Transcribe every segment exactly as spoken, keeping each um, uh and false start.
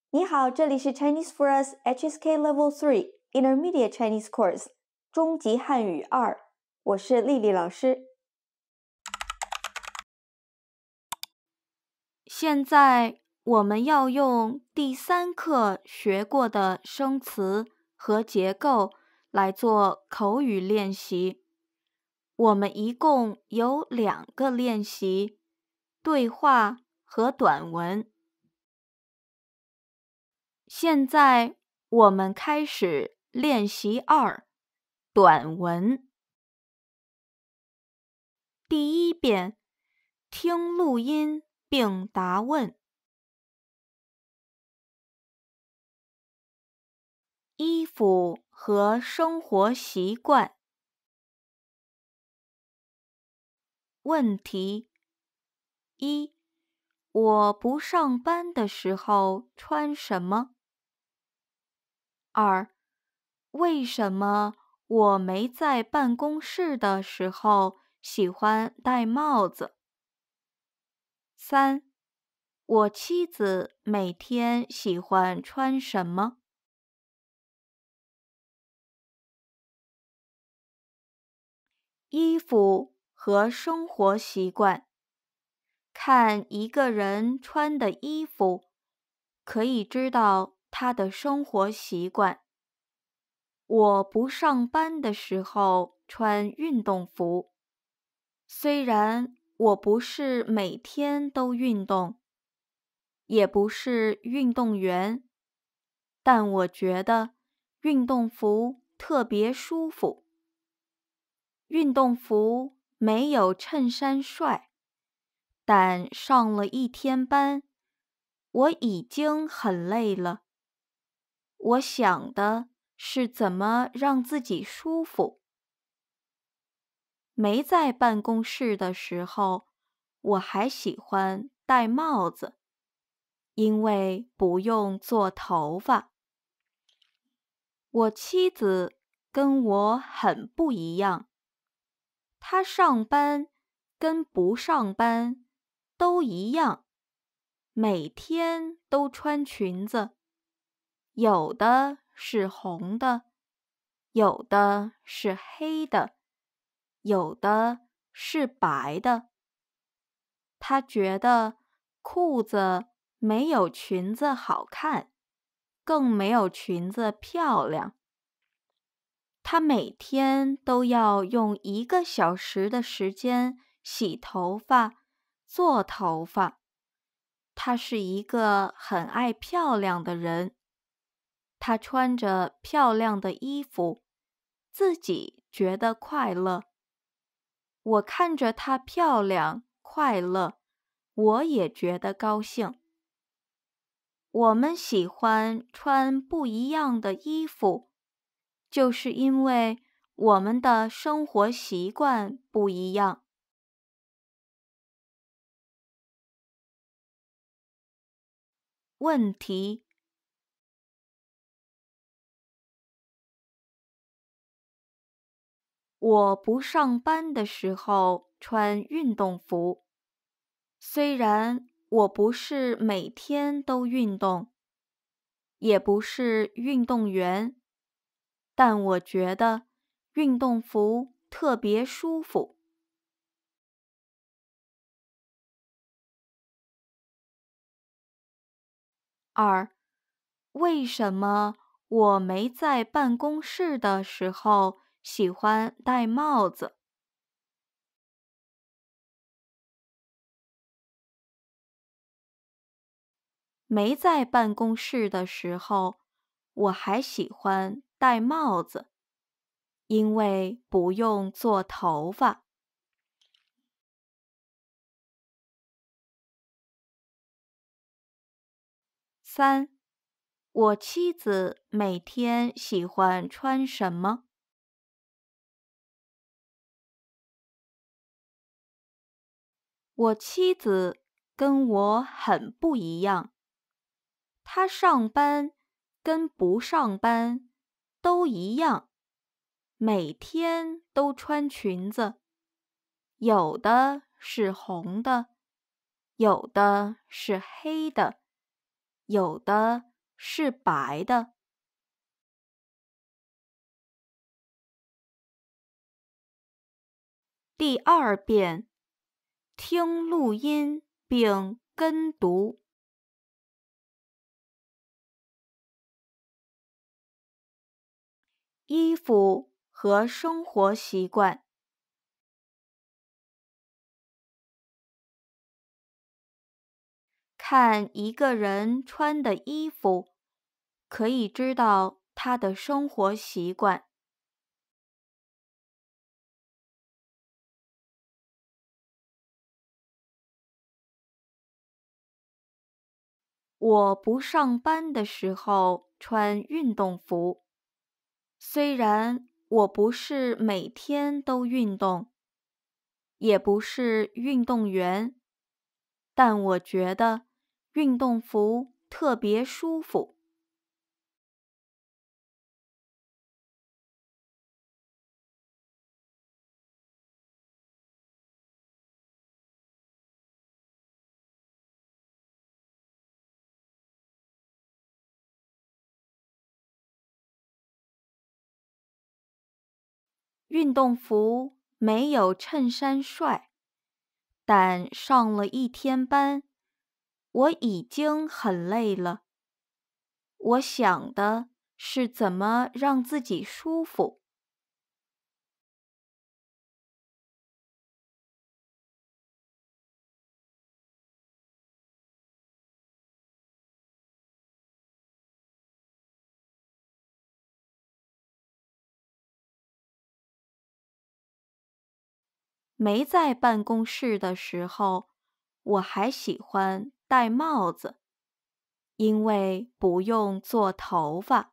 你好，这里是 ChineseFor.Us H S K Level three Intermediate Chinese Course 中级汉语二，我是丽丽老师。 现在我们要用第三课学过的生词和结构来做口语练习。我们一共有两个练习，对话和短文。现在我们开始练习二，短文。第一遍，听录音并答问。衣服和生活习惯。问题一：我不上班的时候穿什么？二：为什么我没在办公室的时候喜欢戴帽子？三：我妻子每天喜欢穿什么？衣服和生活习惯。看一个人穿的衣服，可以知道他的生活习惯。我不上班的时候穿运动服，虽然我不是每天都运动，也不是运动员，但我觉得运动服特别舒服。运动服没有衬衫帅，但上了一天班，我已经很累了。我想的是怎么让自己舒服。没在办公室的时候，我还喜欢戴帽子，因为不用做头发。我妻子跟我很不一样，她上班跟不上班都一样，每天都穿裙子，有的是红的，有的是黑的，有的是白的。她觉得裤子没有裙子好看，更没有裙子漂亮。她每天都要用一个小时的时间洗头发、做头发。她是一个很爱漂亮的人。她穿着漂亮的衣服，自己觉得快乐。我看着她漂亮、快乐，我也觉得高兴。我们喜欢穿不一样的衣服，就是因为我们的生活习惯不一样。问题：我不上班的时候穿运动服，虽然我不是每天都运动，也不是运动员，但我觉得运动服特别舒服。二：为什么我没在办公室的时候喜欢戴帽子？没在办公室的时候，我还喜欢戴帽子，因为不用做头发。三：我妻子每天喜欢穿什么？我妻子跟我很不一样，她上班跟不上班都一样，每天都穿裙子，有的是红的，有的是黑的，有的是白的。第二遍，听录音并跟读。衣服和生活习惯。看一个人穿的衣服，可以知道他的生活习惯。我不上班的时候穿运动服。虽然我不是每天都运动，也不是运动员，但我觉得运动服特别舒服。运动服没有衬衫帅，但上了一天班，我已经很累了。我想的是怎么让自己舒服。没在办公室的时候，我还喜欢戴帽子，因为不用做头发。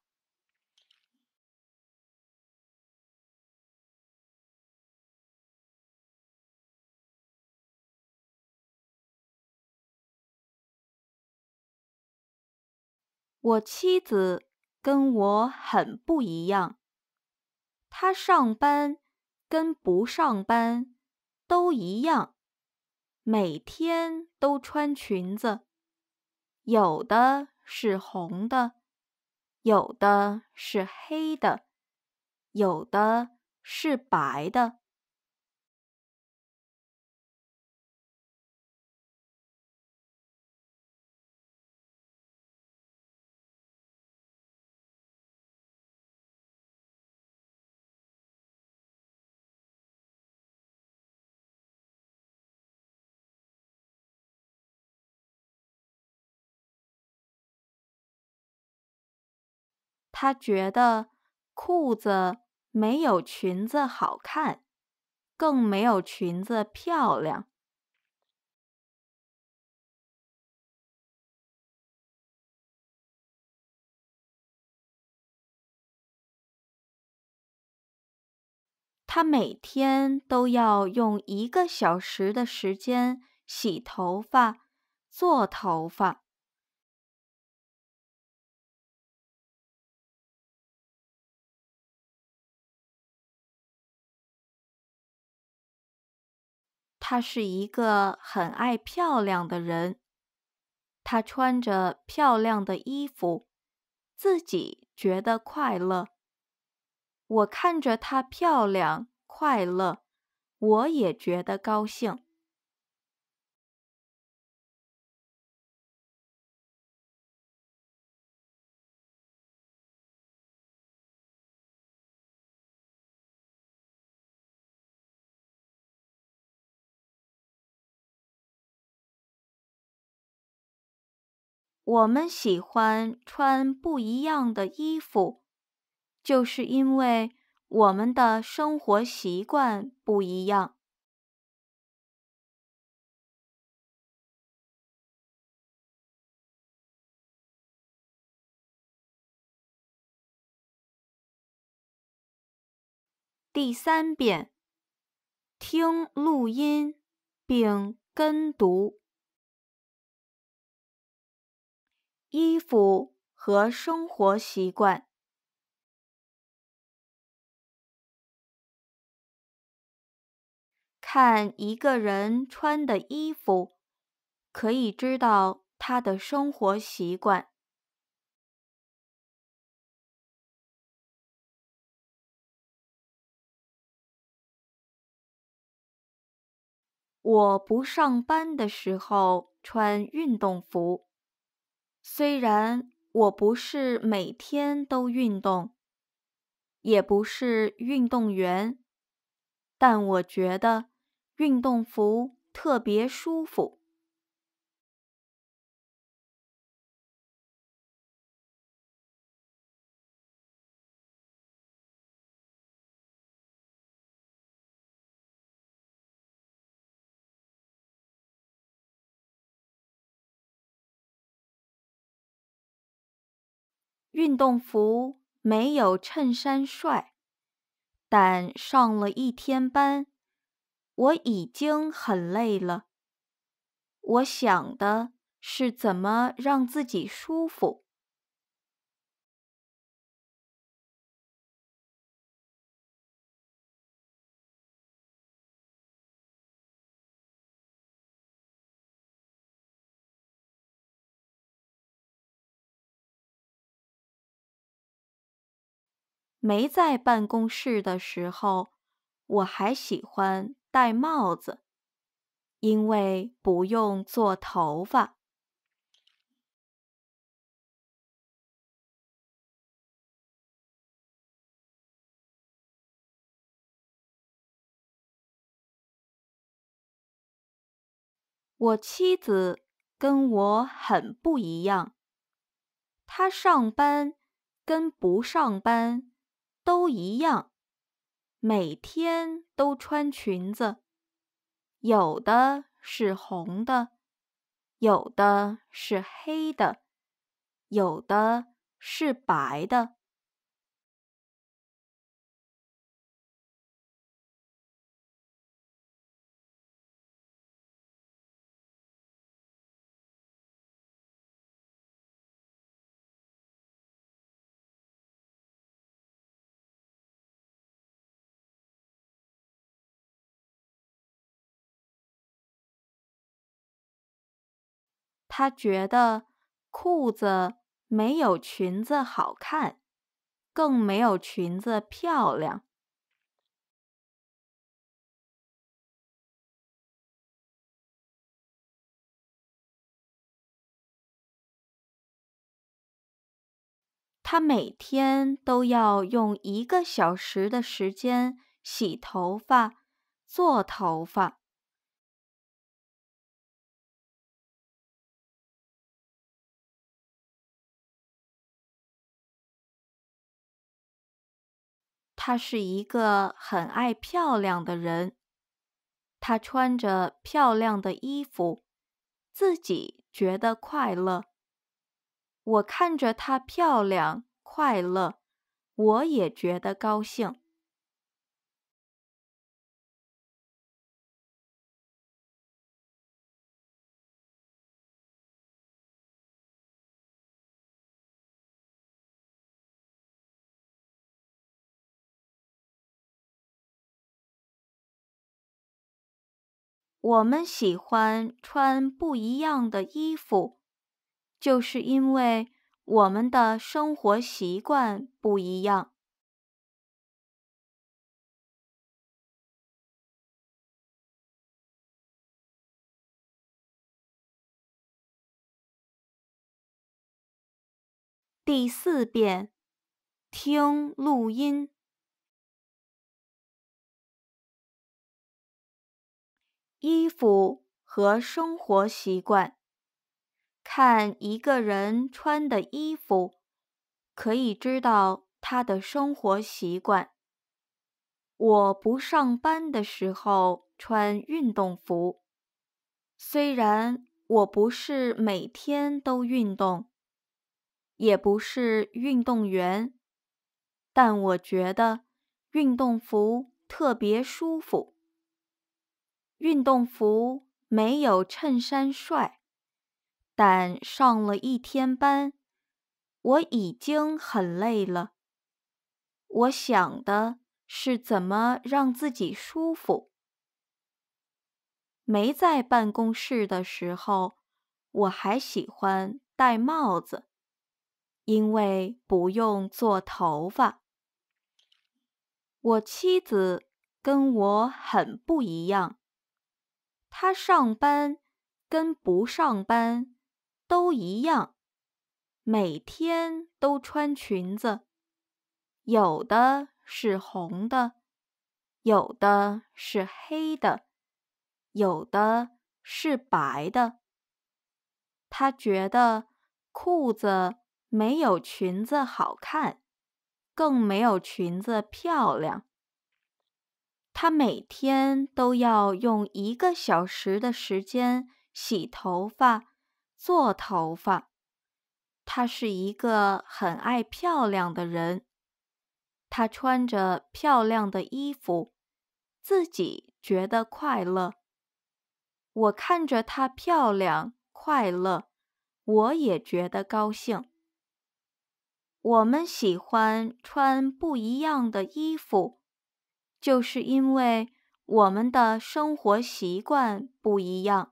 我妻子跟我很不一样，她上班跟不上班都一样，每天都穿裙子，有的是红的，有的是黑的，有的是白的。他觉得裤子没有裙子好看，更没有裙子漂亮。他每天都要用一个小时的时间洗头发、做头发。他是一个很爱漂亮的人，他穿着漂亮的衣服，自己觉得快乐。我看着她漂亮、快乐，我也觉得高兴。我们喜欢穿不一样的衣服，就是因为我们的生活习惯不一样。第三遍，听录音并跟读。衣服和生活习惯。看一个人穿的衣服，可以知道他的生活习惯。 我不上班的时候穿运动服，虽然我不是每天都运动，也不是运动员，但我觉得运动服特别舒服。运动服没有衬衫帅，但上了一天班，我已经很累了。我想的是怎么让自己舒服。没在办公室的时候，我还喜欢戴帽子，因为不用做头发。我妻子跟我很不一样，她上班跟不上班都一样，每天都穿裙子，有的是红的，有的是黑的，有的是白的。他觉得裤子没有裙子好看，更没有裙子漂亮。他每天都要用一个小时的时间洗头发、做头发。他是一个很爱漂亮的人，他穿着漂亮的衣服，自己觉得快乐。我看着她漂亮、快乐，我也觉得高兴。我们喜欢穿不一样的衣服，就是因为我们的生活习惯不一样。第四遍，听录音。衣服和生活习惯。看一个人穿的衣服，可以知道他的生活习惯。我不上班的时候穿运动服，虽然我不是每天都运动，也不是运动员，但我觉得运动服特别舒服。运动服没有衬衫帅，但上了一天班，我已经很累了。我想的是怎么让自己舒服。没在办公室的时候，我还喜欢戴帽子，因为不用做头发。我妻子跟我很不一样， 他上班跟不上班都一样，每天都穿裙子，有的是红的，有的是黑的，有的是白的。他觉得裤子没有裙子好看，更没有裙子漂亮。他每天都要用一个小时的时间洗头发、做头发。他是一个很爱漂亮的人。他穿着漂亮的衣服，自己觉得快乐。我看着她漂亮、快乐，我也觉得高兴。我们喜欢穿不一样的衣服，就是因为我们的生活习惯不一样。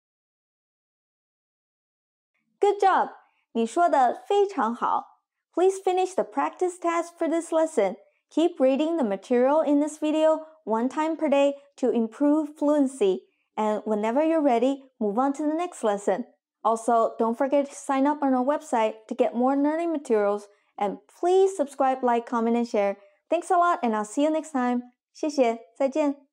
Good job! 你说的非常好。Please finish the practice task for this lesson. Keep reading the material in this video one time per day to improve fluency. And whenever you're ready, move on to the next lesson. Also, don't forget to sign up on our website to get more learning materials. And please subscribe, like, comment, and share. Thanks a lot, and I'll see you next time. 谢谢，再见。